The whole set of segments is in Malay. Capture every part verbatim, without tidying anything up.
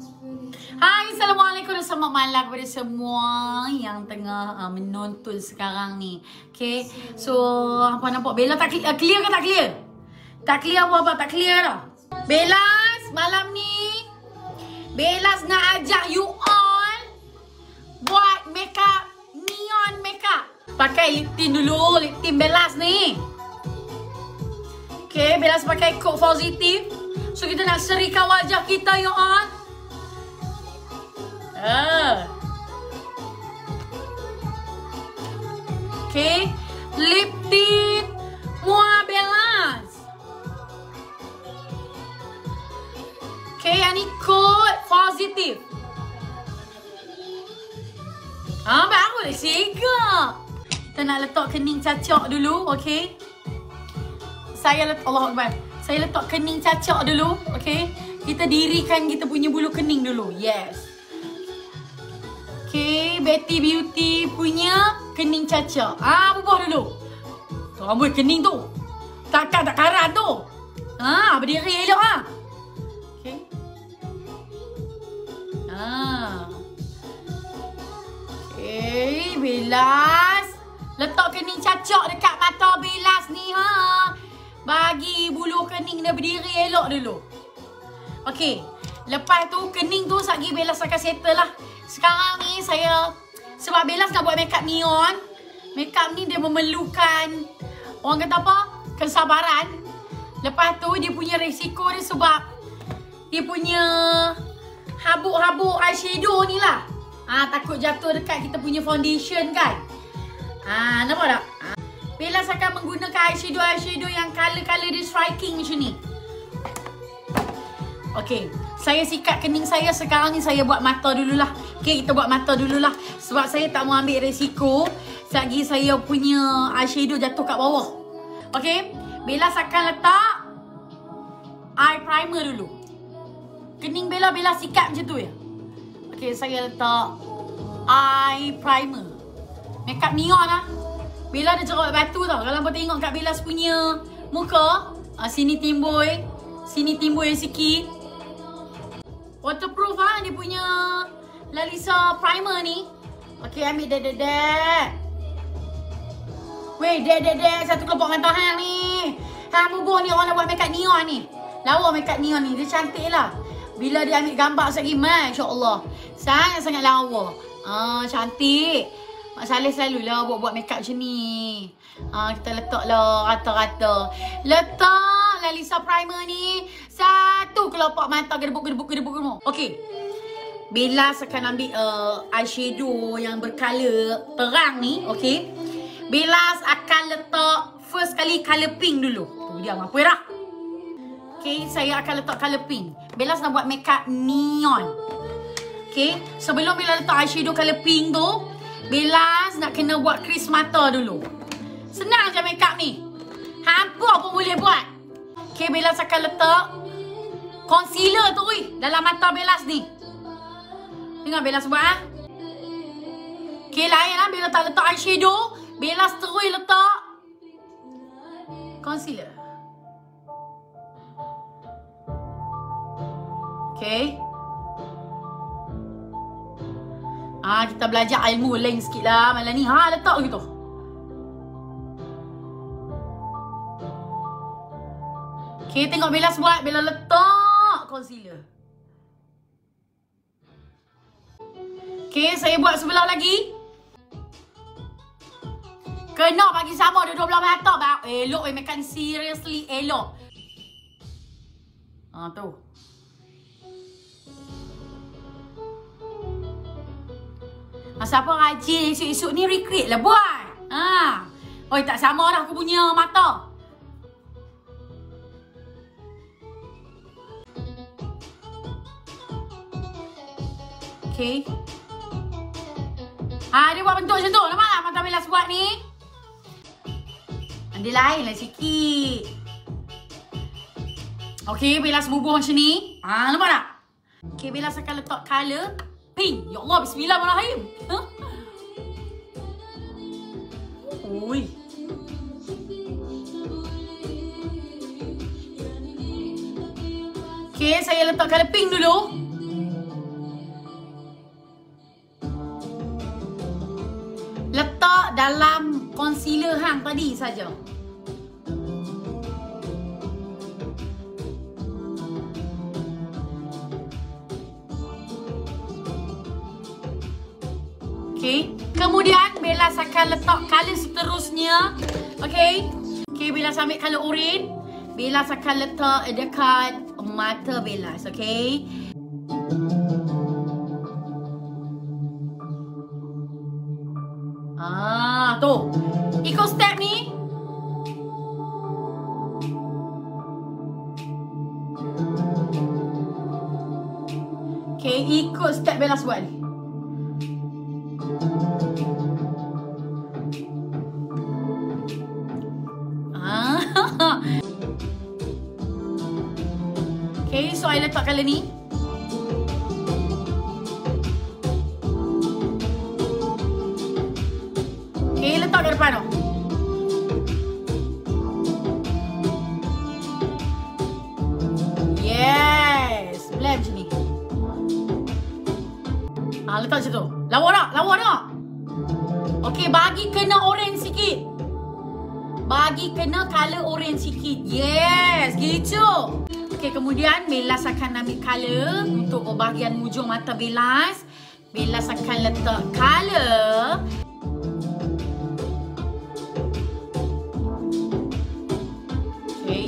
Hai, Assalamualaikum dan selamat malam kepada semua yang tengah uh, menonton sekarang ni. Okay, so apa nampak Bella tak clear, uh, clear ke tak clear? Tak clear apa-apa, tak clear dah. Bellas, malam ni Bellas nak ajak you all buat makeup, neon makeup. Pakai lip tint dulu, lip tint Bellas ni. Okay, Bellas pakai coat positif. So kita nak serikan wajah kita you all. Ah. Okay, lip tint Mua Bellas. Okay, yang ni coat positif. Ah, baru dah sigap. Kita nak letak kening cacak dulu, okay. Saya letak, Allah Akbar. Saya letak kening cacak dulu, okay. Kita dirikan kita punya bulu kening dulu, yes. Okay, Betty Beauty punya kening cacak. Ah, bubuh dulu. Tu rambut kening tu. Takkan tak karat tu. Ah, berdiri elok ah. Okay. Ah. Okay, Bellas. Letak kening cacak dekat mata Bellas ni ha. Bagi bulu kening dia berdiri elok dulu. Okay. Lepas tu kening tu satgi Bellas akan settle lah. Sekarang ni saya, sebab Bellas nak buat makeup neon. Makeup ni dia memerlukan, orang kata apa? Kesabaran. Lepas tu dia punya risiko dia sebab dia punya habuk-habuk eyeshadow ni lah. Ah, takut jatuh dekat kita punya foundation kan. Ah, nampak tak? Ah. Bellas akan menggunakan eyeshadow-eyeshadow yang colour-colour dia striking macam ni. Okay, saya sikat kening saya. Sekarang ni saya buat mata dululah. Okay, kita buat mata dululah. Sebab saya tak mau ambil risiko selagi saya punya eyeshadow jatuh kat bawah. Okay, Bellas akan letak eye primer dulu. Kening Bella, Bella sikat macam tu ya. Okay, saya letak eye primer. Makeup neon lah. Bella ada jerawat batu tau. Kalau korang tengok kat Bellas punya muka, uh, sini timbul, sini timbul sikit. Waterproof ah, dia punya Lalisa primer ni. Okay, ambil dek-dek-dek. Weh, dek-dek-dek. Satu kelopak dengan tahan ni. Hang bubuh ni orang nak buat makeup neon ni. Lawa makeup neon ni. Dia cantik lah. Bila dia ambil gambar sekali, Masya Allah. Sangat-sangat lawa. Ah, cantik. Mak Saleh selalulah buat-buat makeup macam ni. Ah, kita letak lah rata-rata. Letak Lalisa primer ni. Satu kelopak mata gedebuk-gedebuk-gedebuk. Okey. Bellas akan ambil uh, eyeshadow yang bercolor terang ni. Okey. Bellas akan letak first kali color pink dulu. Tu dia apa dah. Okey, saya akan letak color pink. Bellas nak buat makeup neon. Okey, sebelum Bellas letak eyeshadow color pink tu, Bellas nak kena buat crease mata dulu. Senang je makeup ni. Hampa pun boleh buat. Okey, Bellas akan letak concealer tu weh dalam mata Bellas ni. Tengok Bellas buat ah. Okey, lain lah Bellas tak letak eyeshadow, Bellas terus letak concealer. Okey. Ah, kita belajar ilmu lain sikit lah malam ni. Ha, letak gitu. Okay, tengok Bellas buat. Bellas letak concealer. Okay, saya buat sebelah lagi. Kena bagi sama dua-dua belah mata. Elok eh, makan seriously elok. Ha, tu. Siapa rajin esok-esok ni recreate lah buat. Ha. Oi, tak sama dah aku punya mata. Okay. Ha, dia buat bentuk macam tu. Nampak tak mata Bellas buat ni? Dia lain lah sikit. Okay, Bellas bubuh macam ni. Ha, nampak tak? Okay, Bellas akan letak colour pink. Ya Allah, bismillahirrahmanirrahim. Huh? Ui. Okay, saya letak colour pink dulu. letak dalam concealer hang tadi saja. Okay. Kemudian Bella akan letak colour seterusnya. Okay. Okay, Bella ambil colour orange. Bella akan letak dekat mata Bella. Okay. Ah, tu. Ikut step ni. Okay, ikut step Bella buat ni. Okay, so I letak colour ni. Okay, letak ke depan tu. Yes, blend macam ni. Ah, letak macam tu. Lawa tak? Lawa tak? Okay, bagi kena orange sikit. Bagi kena colour orange sikit. Yes, gitu. Okay, kemudian Bellas akan ambil colour untuk bahagian hujung mata Bellas. Bellas akan letak colour. Okay.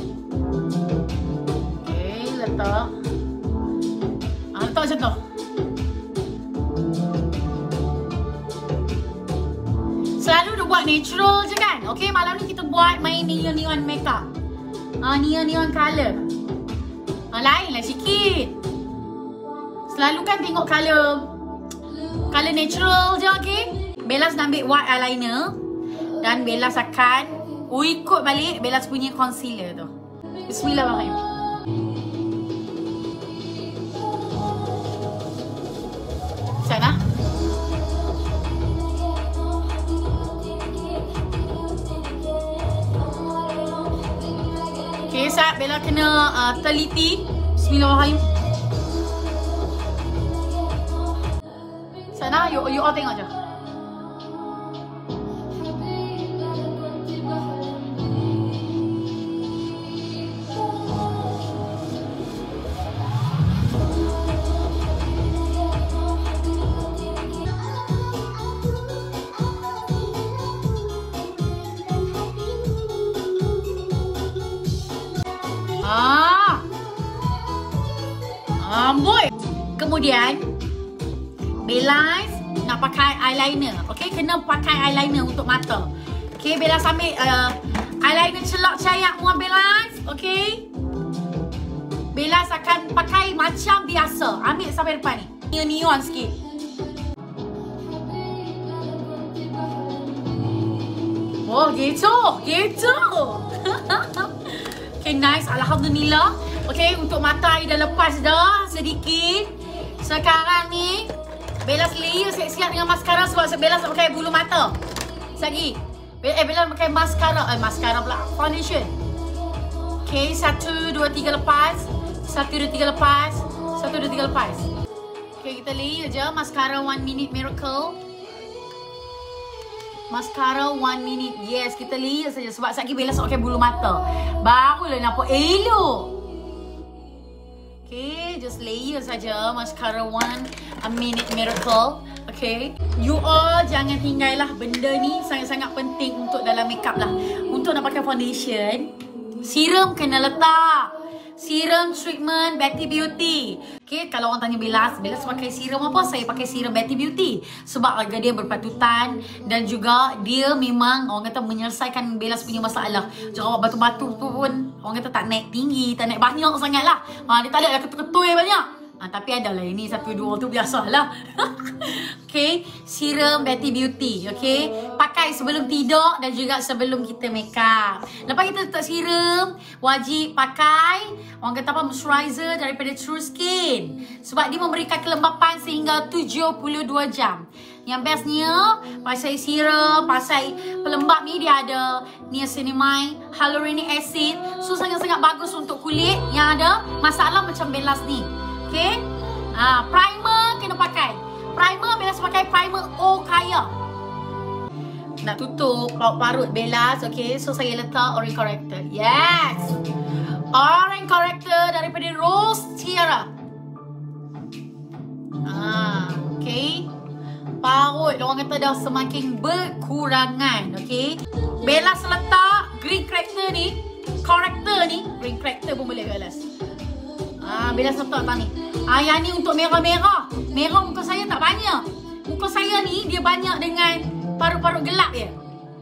Okay, letak. Ah, letak macam tu. Selalu dia buat natural je kan? Okay, malam ni kita buat main neon-neon makeup. Ah, neon-neon colour. Ah, lain lah sikit. Selalu kan tengok colour colour natural je, okay? Bellas nak ambil white eyeliner. Dan Bellas akan oh, ikut balik Bellas punya concealer tu. Bismillahirrahmanirrahim. Sana. Okay, saat Bella kena uh, teliti. Bismillahirrahmanirrahim. Sana, you, you all tengok je. Ah, amboi. Kemudian Bellas nak pakai eyeliner. Okay, kena pakai eyeliner untuk mata. Okay, Bellas ambil uh, eyeliner celak cayak muat Bellas. Okay, Bellas akan pakai macam biasa. Ambil sampai depan ni. Neon-neon sikit. Oh, gitu. Gitu. Okay, nice. Alhamdulillah. Okay, untuk mata I dah lepas dah sedikit. Sekarang ni Bellas layer siap-siap dengan mascara sebab Bellas nak pakai bulu mata. Sekejap lagi. Eh, Bellas pakai mascara. Eh, mascara pula. Foundation. Okay, satu, dua, tiga lepas. Satu, dua, tiga lepas. Satu, dua, tiga lepas. Okay, kita layer je mascara One Minute Miracle. Mascara One Minute. Yes, kita layer saja sebab sekejap lagi Bellas nak pakai bulu mata. Barulah nampak elok. Okay, just layer saja mascara One Minute Miracle. Okay, you all jangan tinggal lah. Benda ni sangat-sangat penting untuk dalam makeup lah. Untuk nak pakai foundation, serum kena letak. Serum treatment Betty Beauty. Okay, kalau orang tanya Bellas, Bellas pakai serum apa? Saya pakai serum Betty Beauty sebab harga dia berpatutan dan juga dia memang orang kata menyelesaikan Bellas punya masalah. Jerawat batu-batu tu pun orang kata tak naik tinggi, tak naik banyak sangat lah. Ha, dia tak ada ketul-ketul banyak. Ha, tapi adalah ini satu dua tu biasalah. Okay, serum Betty Beauty. Okay, pakai sebelum tidur dan juga sebelum kita make up. Lepas kita letak serum, wajib pakai orang kata apa, moisturizer daripada True Skin sebab dia memberikan kelembapan sehingga tujuh puluh dua jam. Yang bestnya pasal serum, pasal pelembap ni dia ada niacinamide, hyaluronic acid. So sangat-sangat bagus untuk kulit yang ada masalah macam Bellas ni. Okay, ha, primer kena pakai. Primer Bellas pakai primer O Kaya. nak tutup parut Bellas. Okay, so saya letak orange corrector. Yes, orange corrector daripada Rose Tiara. Ah, okay, parut orang kata dah semakin berkurangan. Okay, Bellas letak green corrector ni, corrector ni, green corrector pun boleh Bellas. Ah, Bellas letak tak ni. Ah, yang ni untuk merah-merah. Merah muka saya tak banyak. Muka saya ni dia banyak dengan parut-parut gelap je.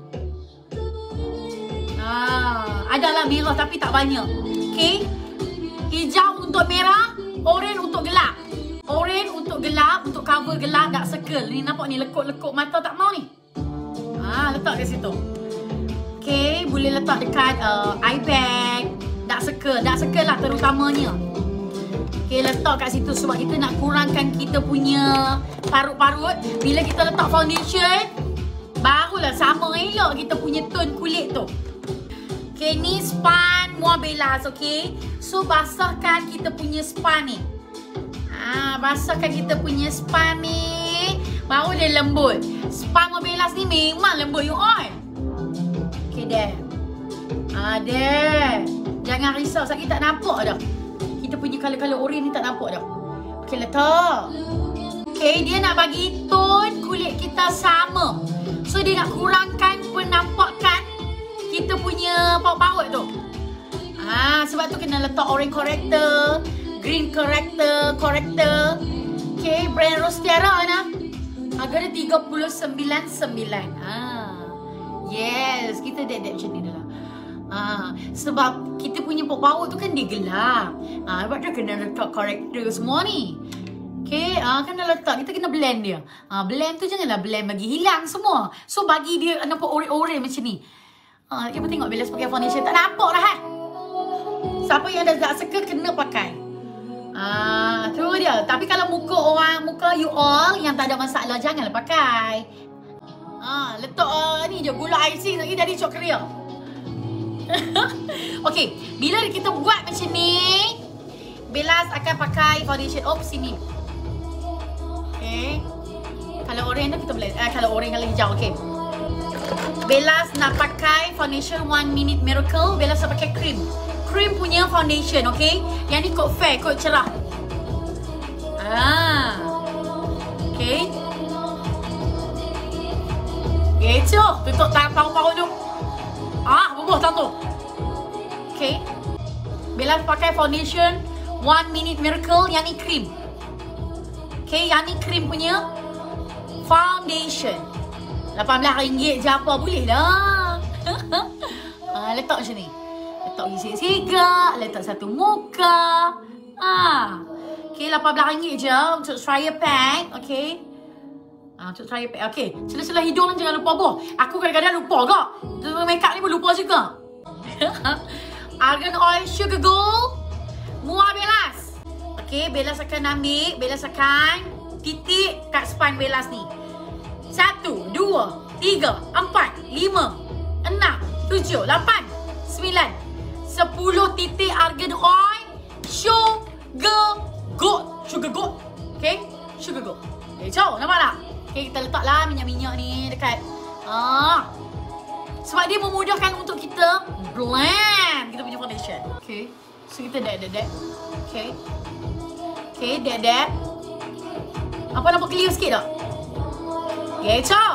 Ah, adalah merah tapi tak banyak. Okay, hijau untuk merah, orange untuk gelap. Orange untuk gelap, untuk cover gelap, dark circle. Ni nampak ni lekuk-lekuk mata tak mau ni. Ah, letak kat situ. Okay, boleh letak dekat uh, eye bag, dark circle, dark circle lah terutamanya. Okay, letak kat situ sebab kita nak kurangkan kita punya parut-parut. Bila kita letak foundation, barulah sama elok kita punya tone kulit tu. Okay, ni span Mua Bellas, okay. So, basahkan kita punya span ni. Ah, basahkan kita punya span ni. Baru dia lembut. Span Mua Bellas ni memang lembut you all. Okay, there. Ah, there. Jangan risau, sebab kita tak nampak dah. Kita punya color-color orange ni tak nampak dah. Okay, letak. Okay, dia nak bagi tone kulit kita sama. So, dia nak kurangkan penampakan kita punya paut-paut tu. Ah, sebab tu kena letak orange corrector, green corrector, corrector. Okay, brand Rose Tiara mana? Harga dia tiga puluh sembilan sembilan. Ah, yes, kita dek-dek macam ni dah lah. Ah, sebab kita punya paut-paut tu kan dia gelap. Ah, sebab tu kena letak corrector semua ni. Okay, ah, kena letak, kita kena blend dia. Ah, blend tu janganlah blend bagi hilang semua. So, bagi dia nampak orange-orange macam ni. Ah, kita tengok Bellas pakai foundation tak nampak dah eh. Siapa yang ada dark circle kena pakai. Ah, tu dia. Tapi kalau muka orang, muka you all yang tak ada masalah, janganlah pakai. Ah, letak uh, ni je gula icing lagi dari cokria. Okay, bila kita buat macam ni, Bellas akan pakai foundation. Oh, sini. Okay. Kalau orange tu kita boleh. Eh, kalau orange kalau hijau, okay. Bellas nak pakai foundation One Minute Miracle. Bellas nak pakai cream. Cream punya foundation, okay. Yang ni kod fair, kod cerah. Ah, okay. Itu, tutup paru-paru tu. Ah, bubuh tak tu. Okay. Bellas pakai foundation One Minute Miracle. Yang ni cream. Okay, yang ni cream punya foundation. lapan belas ringgit je apa boleh lah. Ah, letak macam ni. Letak sigak-sigak, letak satu muka. Ah. Okay, lapan belas ringgit je untuk trial pack. Okay. Ah, untuk trial pack. Okay, celah-celah hidung jangan lupa boh. Aku kadang-kadang lupa kak. Make up ni pun lupa juga. Argan Oil Sugar Gold Mua Bellas. Okay, Bellas akan ambil, Bellas akan titik kat span Bellas ni. Satu, dua, tiga, empat, lima, enam, tujuh, lapan, sembilan, sepuluh titik Argan Oil Sugar Gold. Sugar Gold. Okay, Sugar Gold. Okay, jauh, nampak tak? Okay, kita letaklah minyak-minyak ni dekat. Ah, sebab dia memudahkan untuk kita blend kita punya foundation. Okay, so kita dab-dab-dab. Okay. Okay, dab-dab. Apa nampak clear sikit tak? Okay, cok.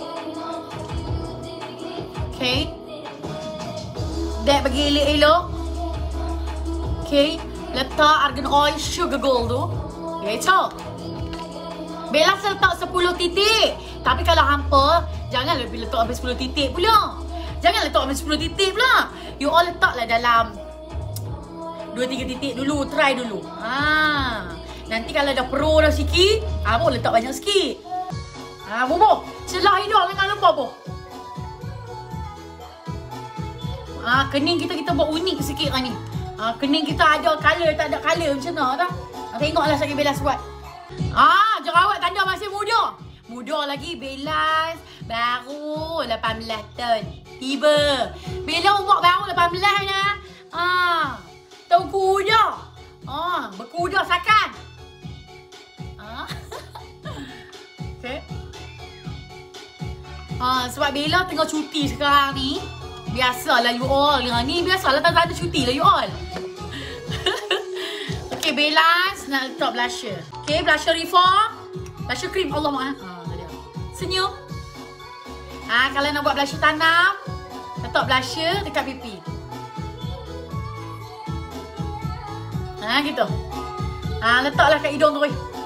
Okay. Dab bagi elok-elok. Okay. Letak Argan Oil Sugar Gold tu. Okay, cok. Bellas letak sepuluh titik. Tapi kalau hampa, jangan lebih letak habis sepuluh titik pula. Jangan letak habis sepuluh titik pula. You all letaklah dalam dua tiga titik dulu. Try dulu. Ha. Nanti kalau dah pro dah sikit, ah, boleh letak banyak sikit. Ah, bobo. Celah hidung jangan lupa, bobo. Ah, kening kita kita buat unik sikit lah ni. Ah, kening kita ada color, tak ada color macam mana dah. Ah, tengoklah saya Bellas buat. Ah, jerawat tanda masih muda. Muda lagi Bellas. Baru lapan belas tahun. Tiba. Bila umur baru lapan belas dah. Ah, tahu kuda. Ah, berkuda sakan. Ah. Okay. Ha, sebab Bella tengah cuti sekarang ni. Biasalah you all. Ha, ni biasalah tak ada cuti lah you all. Okay, Bella nak letak blusher. Okay, blusher Reform. Blusher cream. Allah maaf. Ha, dia. Senyum. Ha, kalau nak buat blusher tanam, letak blusher dekat pipi. Ha, gitu. Ha, letaklah kat hidung tu.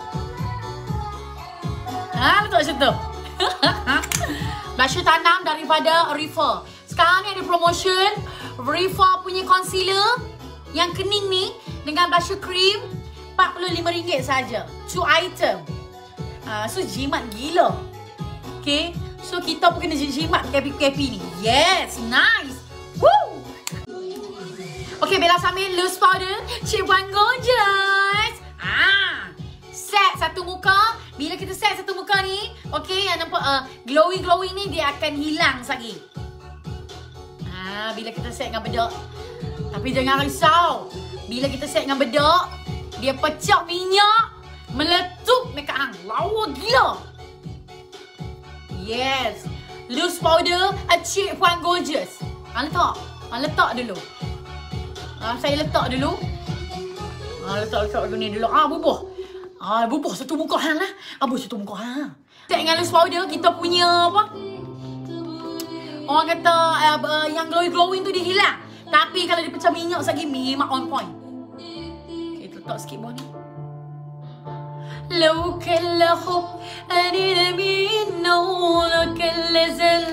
Ha, letak macam tu. Blusher tanam daripada Rifa. Sekarang ni ada promotion Rifa punya concealer yang kening ni dengan blusher cream empat puluh lima ringgit saja. Two item. Ha, so jimat gila. Okay. So kita pun kena jimat K P K P ni. Yes, nice. Woo. Okay, Bella sambil loose powder. Cik Puan gorgeous. Ah, set satu muka. Bila kita set satu muka ni, okay, yang nampak uh, glowing glowing ni dia akan hilang sekali. Ah, bila kita set dengan bedak. Tapi jangan risau. Bila kita set dengan bedak, dia pecah minyak, meletup makeup hang. Lawa gila. Yes. Loose powder Cik Puan gorgeous. Ha, letak. Ha, letak dulu. Ha, saya letak dulu. Ha, letak letak dulu ni dulu. Ah, bubuh. Ah, bubuh satu muka hang lah. Ah, bubuh satu muka hang. Set dengan loose powder kita punya apa? Orang kata uh, uh, yang glowing glowing tu dia hilang. Tapi kalau dia pecah minyak lagi memang on point. Okay, letak sikit bawah ni. لو كل حب أنا منه لو كل زل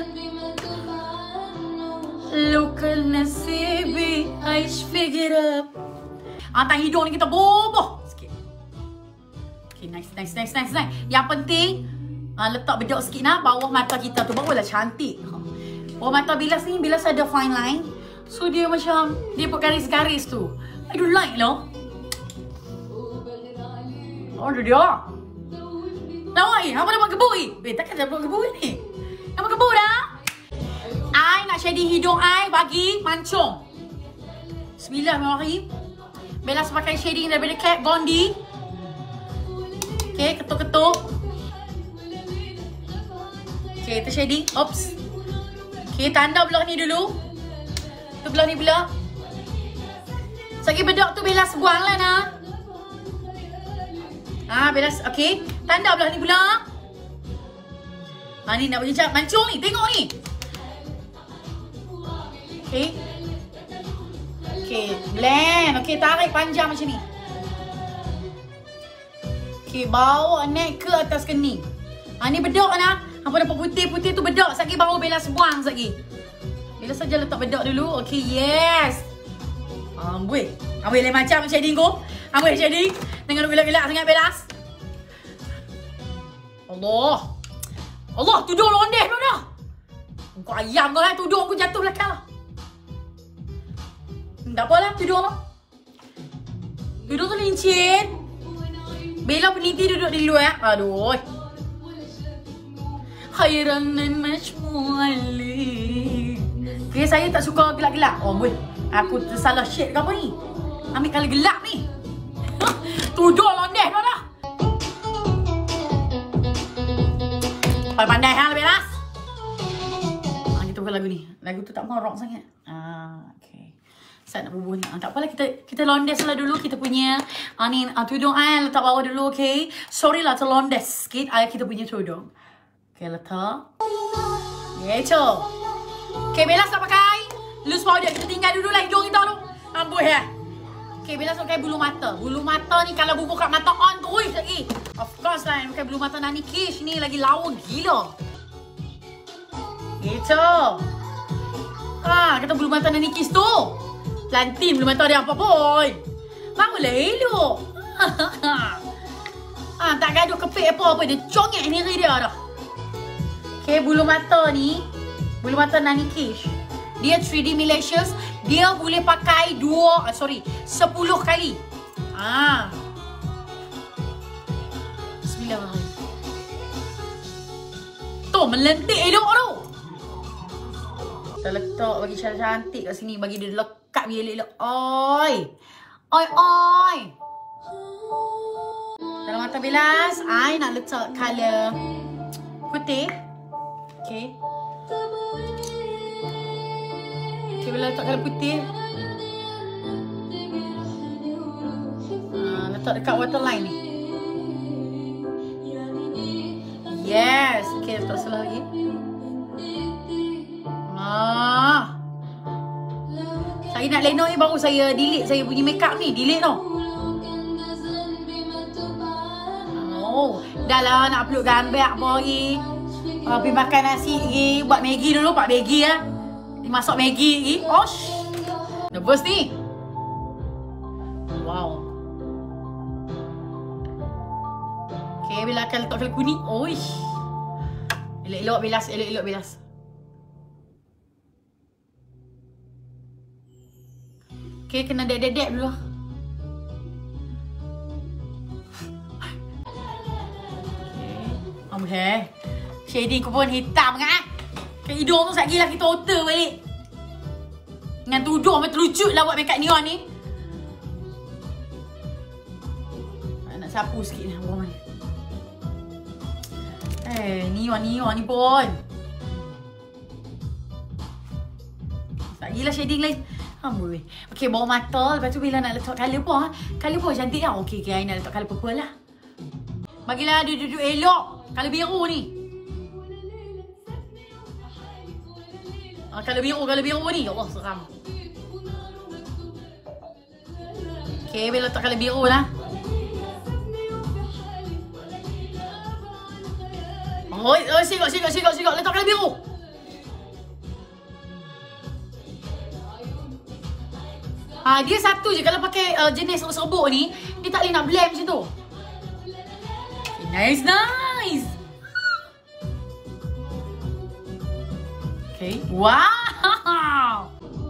لو كل نصيبي عايش في جراب. Antara hidung ni kita boboh sikit. Okay, nice, nice, nice, nice, nice. Yang penting uh, letak bedak sikit nah bawah mata kita tu barulah cantik. Bawah mata bilas ni, bilas ada fine line. So dia macam dia buat garis-garis tu. I don't like lah. Oh, dia dia. Lawa eh, apa nak buat gebur eh? Eh, takkan nak buat gebur ni. Nak buat gebur dah. I nak shading hidung I bagi mancung. Bismillahirrahmanirrahim. Bella pakai shading daripada Kat Gondi. Okay, ketuk-ketuk. Okay, itu shading. Oops. Okay, tanda belah ni dulu. Tu belah ni pula. Sagi bedak tu Bella sebuang lah nak. Ah, Bella, okay. Tanda belah ni pula. Ha, ni nak berjejak mancung ni. Tengok ni. Okay. Okay, blend. Okay, tarik panjang macam ni. Okay, bawa naik ke atas kening. Ha, ni bedak nak. Apa nampak putih-putih tu bedak. Sekejap baru Bella sebuang sekejap. Bella saja letak bedak dulu. Okay, yes. Amboi. Amboi lain macam shading ko. Amboi shading. Dengan gelak-gelak sangat Belas. Allah. Allah, tudung londeh tu dah. Kau ayam kau lah, tudung aku jatuh belakang lah. Tak apalah, tudung lah. Tudung tu lincin. Bella peniti duduk di luar. Aduh. Khairanan majmu'ali. Okay, saya tak suka gelap-gelap. Oh, boy. Aku tersalah shade ke apa ni? Ambil colour gelap ni. Tudung londeh tu dah. Pandai-pandai hang lebih las. Ah, kita buka lagu ni. Lagu tu tak mau rock sangat. Ah, okey. Saya nak bubuh ni. Ah, tak apalah, kita kita londes lah dulu kita punya ah, ni ah, tudung ai letak bawah dulu, okey. Sorry lah terlondes sikit ai kita punya tudung. Okey, letak. Gitu. Okey, Bella tak pakai loose powder. Kita tinggal dulu lah hidung kita tu. Amboi ya. Okay, Bella pakai bulu mata. Bulu mata ni kalau bubuh kat mata on terus lagi. Of course lah, pakai bulu mata Nani Kish ni lagi lawa gila. Gitu. Ah, kata bulu mata Nani Kish tu. Plantin bulu mata dia apa boy. Barulah elok. Ah, tak gaduh kepik apa-apa. Dia congek sendiri dia dah. Okay, bulu mata ni. Bulu mata Nani Kish. Dia three D Malicious. Dia boleh pakai dua, sorry, sepuluh kali. Ah. Bismillahirrahmanirrahim. Tu melentik elok tu. Kita letak bagi cara cantik kat sini, bagi dia lekat biar elok. Oi. Oi oi. Dalam mata Belas, I nak letak color putih. Okay. Okay, bila letak colour putih. Ha, letak dekat waterline ni. Yes. Okay, letak salah lagi. Ah. Saya nak leno ni baru saya delete saya punya makeup ni. Delete tau. Oh. Dah lah nak upload gambar apa lagi. Uh, pergi makan nasi lagi. Buat Maggi dulu. Buat Maggi lah. Masak Maggi lagi. Osh. Nervous ni. Wow. Okay, bila akan letak colour kuning. Oish. Elok-elok bilas. Elok-elok bilas. Okay, kena dek-dek dulu. Okay. Shading ku pun hitam kan? Ke hidung tu sekejap lagi kita otter balik. Dengan tudung sampai terlucut lah buat makeup neon ni. Nak sapu sikit ni. Eh, neon-neon ni pun. Tak gila shading lain. Amboi. Okay, bawah mata. Lepas tu bila nak letak colour pun. Colour pun cantik lah. Okay, okay. I nak letak colour purple lah. Bagilah dia duduk elok. Colour biru ni. Ah, colour biru, colour biru ni. Ya Allah, seram. Okay, bila letak colour biru lah. Oh, oh sigok, sigok, sigok, sigok. Letak colour biru. Ha, dia satu je kalau pakai uh, jenis serbuk ni, dia tak boleh nak blend macam tu. Okay, nice, nice. Okay, wow.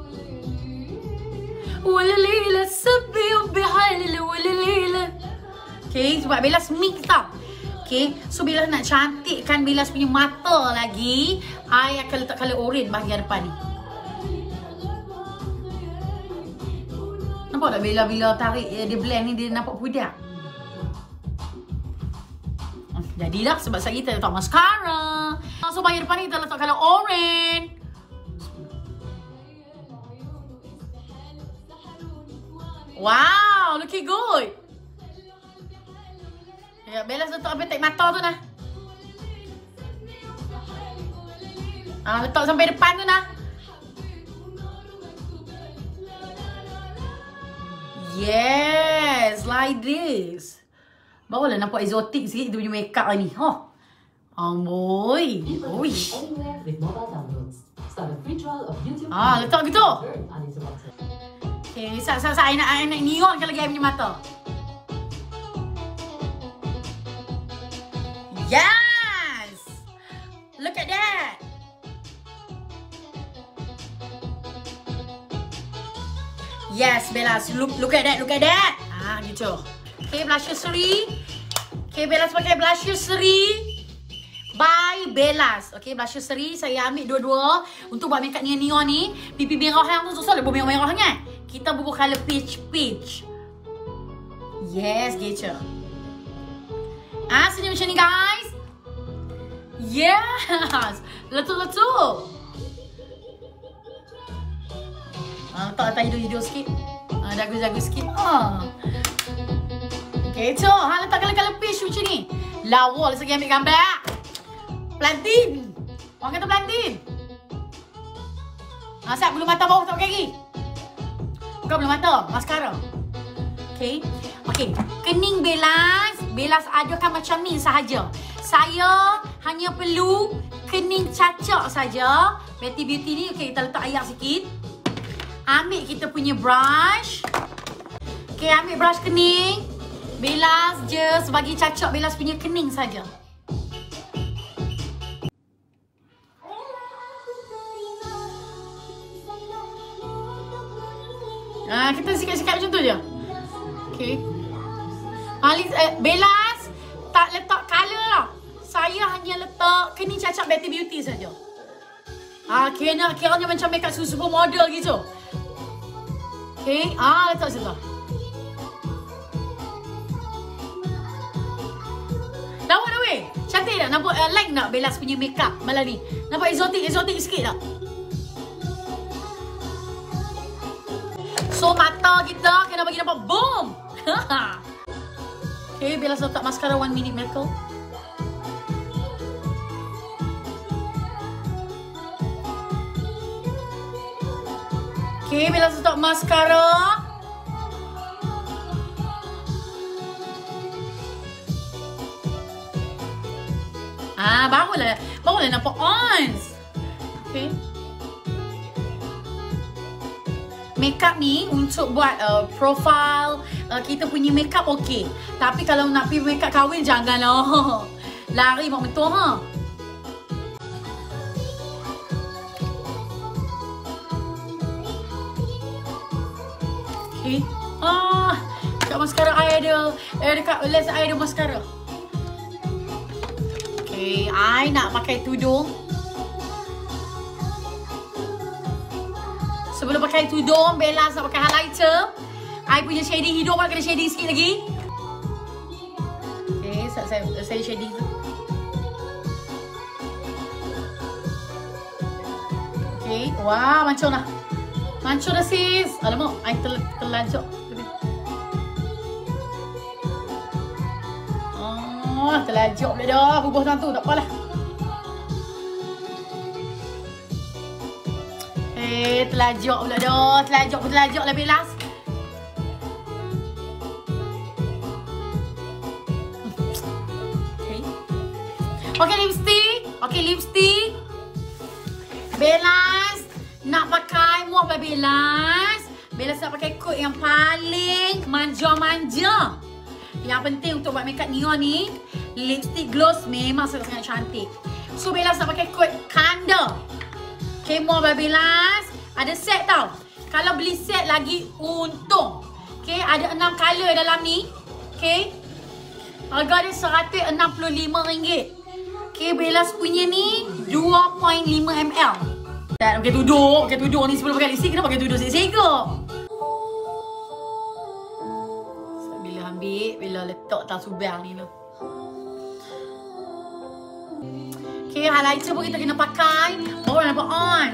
Walalila sabi bihalil walalila. Okay, sebab Belas mix tau. Okay, so Belas nak cantikkan Belas punya mata lagi, I akan letak colour orange bahagian depan ni. Nampak tak bila-bila tarik eh, dia blend ni dia nampak pudak. Jadilah sebab saya kita letak mascara. So bahagian depan ni kita letak colour orange. Wow, looking good. Ya, Belas letak petik mata tu nah. Ah, letak sampai depan tu nah. Yes, like this. Barulah nampak exotic sikit dia punya makeup ni. Ha. Amboi. Oish. Ah, letak gitu. Okay, sat sat sat I nak I nak neonkan lagi I punya mata. Yes. Look at that. Yes, Belas. Look, look at that, look at that. Ah, gitu. Okay, blusher Seri. Okay, Belas pakai blusher Seri by Belas. Okay, blusher Seri saya ambil dua-dua untuk buat makeup neon-neon ni. Pipi merah yang tu susah lebih merah kan? Kita bubuh colour peach peach. Yes, gitu. Ah, senyum macam ni guys. Yes. Letup-letup. Ah, letak atas hidung-hidung sikit. Ah, dagu-dagu sikit. Ah. Okay, tu. Ha, letak colour-colour peach macam ni. Lawa lah segi ambil gambar. Plantin. Orang kata plantin. Ah, siap bulu mata bawah tak pakai lagi. Bukan bulu mata, mascara. Okay. Okay. Kening Belas. Belas adakan macam ni sahaja. Saya hanya perlu kening cacak saja. Betty Beauty ni, okay, kita letak air sikit. Ambil kita punya brush. Okay, ambil brush kening. Belas je sebagai cacak Belas punya kening saja. Ah, kita sikat-sikat macam tu je. Okay. Alis, eh, Belas tak letak colour lah. Saya hanya letak kening cacak Betty Beauty saja. Ah, kiranya, kiranya macam makeup super model gitu. Okay, ah, letak situ. Lawa dah weh. Cantik tak? Nampak uh, like tak Bellas punya makeup malam ni? Nampak exotic, exotic sikit tak? So mata kita kena bagi nampak boom. Okay, Bellas letak mascara one minute miracle. Okay, Bellas letak mascara. Ah, barulah, barulah nampak ons. Okay. Makeup ni untuk buat uh, profile uh, kita punya makeup okey. Tapi kalau nak pergi makeup kahwin janganlah. Lari mak betul ha. Okay. Ah, dekat mascara I ada, eh dekat lens I ada mascara. Okay, I nak pakai tudung. Sebelum pakai tudung, Bellas nak pakai highlighter. I punya shading hidung nak kena shading sikit lagi. Okay, saya, saya, saya shading tu. Okay, wah mancung dah. Mancung dah sis. Alamak, I tel terlanjut. Oh, terlanjut pula dah. Bubuh tuan tu, tak apalah. Eh, terlanjut pula dah. Terlanjut pun terlanjut lah Bellas. Okay. Okay, lipstick. Okay, lipstick. Bellas nak pakai muah pada Bellas. Bellas nak pakai coat yang paling manja-manja. Yang penting untuk buat makeup neon ni, lipstick gloss memang sangat-sangat cantik. So Bellas nak pakai coat Kanda. Okay, muah pada Bellas. Ada set tau. Kalau beli set lagi untung. Okay, ada enam color dalam ni. Okay. Harga dia seratus enam puluh lima ringgit. Okay, Bellas punya ni dua perpuluhan lima mililiter. Tak pakai tudung, pakai tudung ni sebelum pakai lipstick kena pakai tudung segak-segak. Bila ambil, bila letak tas subang ni tu. Okay, highlighter pun kita kena pakai. Baru nampak on.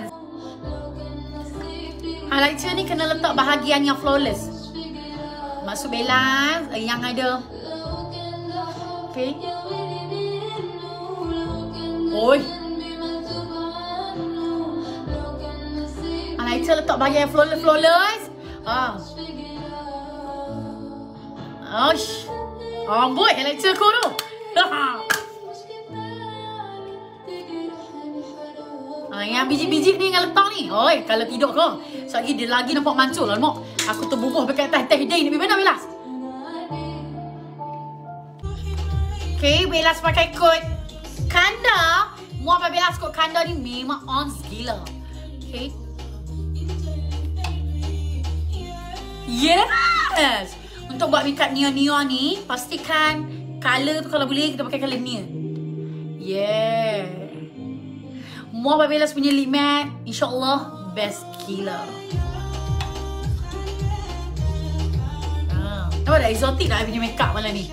Highlighter ni kena letak bahagian yang flawless. Maksud Bellas yang ada. Okay. Oi. Highlighter letak bahagian yang flawless, flawless. Ah. Osh. Amboi highlighter aku tu. Ah, yang biji-biji ni yang letak ni. Oi, kalau tidur kau. Sekejap dia lagi nampak mancul lah, mak. Aku terbubuh dekat atas teh day ni. Mana Bellas? Okay, Bellas pakai coat Kanda. Muah pada Bellas coat Kanda ni memang on gila. Okay. Yes! Untuk buat makeup neon-neon ni, pastikan color tu kalau boleh kita pakai color neon. Yeah. Muah pada Bellas punya lip matte, insyaAllah best gila. Ah, nampak tak exotic tak I punya makeup malam ni?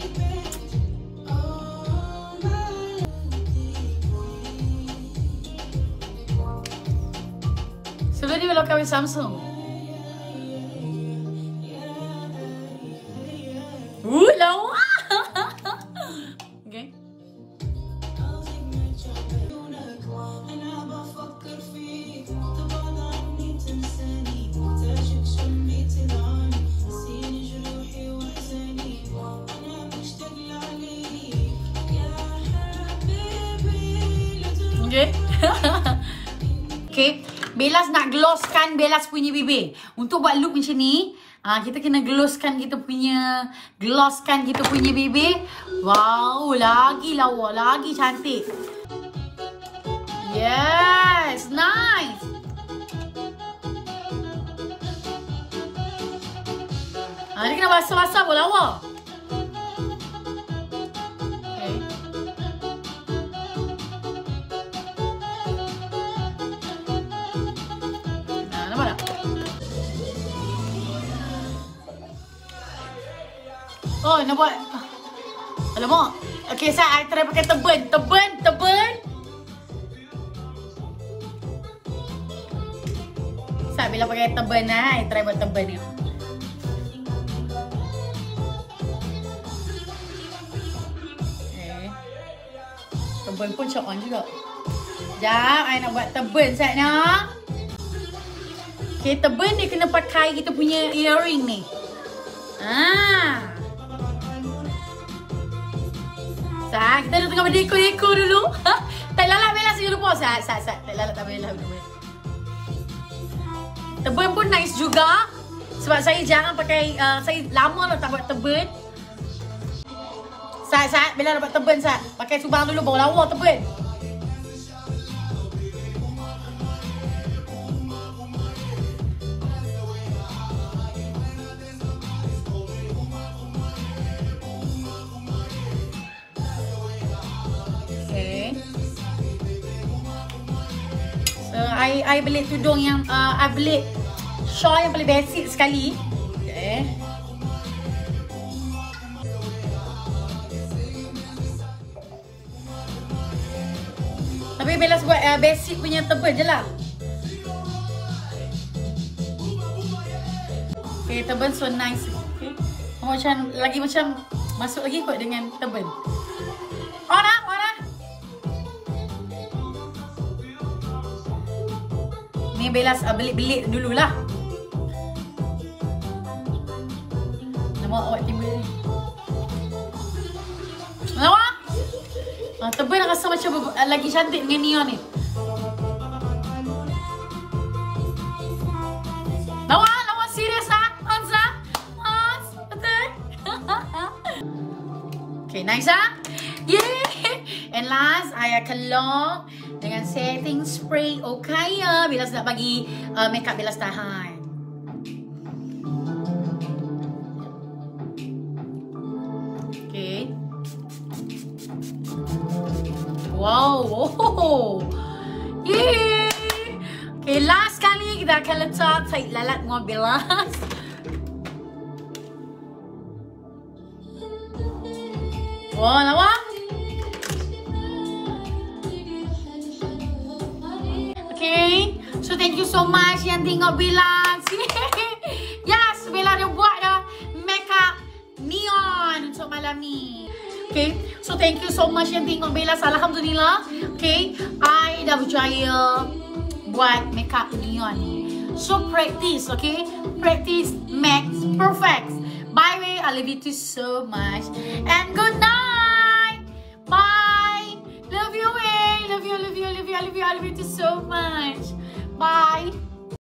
Sebelum ni belum kahwin Samsung. Uh, lawa. Okay. Okay. Okay. Bellas nak glosskan Bellas punya bibir. Untuk buat look macam ni, ah, kita kena glosskan kita punya glosskan kita punya bibir. Wow, lagi lawa, lagi cantik. Yes, nice. Ah, dia kena basah-basah pun lawa. Okay. Nah, nampak tak? Oh, nak buat Alamak. Okay, saya I try pakai teben. Teben, teben. Saya bila pakai teben lah, I try buat teben ni. Okay. Teben pun shot on juga. Sekejap, I nak buat teben saya nak. Okay, teben dia kena pakai kita punya earring ni. Ah. Sat, kita dah tengah berdekor-dekor dulu. Ha? Tak lalak Bella saya lupa. Sat, sat, sat. Tak lalak tak Bella dulu. Teben pun nice juga. Sebab saya jarang pakai, uh, saya lama lah tak buat teben. Sat, sat. Bella dah buat teben, Sat. Pakai subang dulu baru lawa teben. I I beli tudung yang uh, I beli shawl yang paling basic sekali. Okay. Tapi Bella buat uh, basic punya tebal je lah. Okay, tebal so nice. Okay. Macam lagi macam masuk lagi kot dengan tebal. Oh nak, oh nak. Ni Bella uh, belit-belit dululah. Nama awak timbul ni. Lawa? Ah, tebal rasa macam uh, lagi cantik dengan neon ni. Lawa, lawa serius ah? Hansa? Hans, betul? Okay, nice ah? Yay! And last, I akan lock dengan setting spray Okaya bila nak bagi uh, makeup Bella tahan. Okay. Wow. Oh. Yay. Okay, last kali kita akan letak tape lalat dengan Bella. Wow, lawa. Okay, so thank you so much yang tengok Bella. Yes, Bella dah buat dah makeup neon untuk malam ni. Okay, so thank you so much yang tengok Bella. Alhamdulillah. Okay, I dah berjaya buat makeup neon ni. So practice, okay? Practice makes perfect. By the way, I love you too so much. And good night. Bye. Love you, eh? Love you, love you, love you, I love you, I love you too so much. Bye.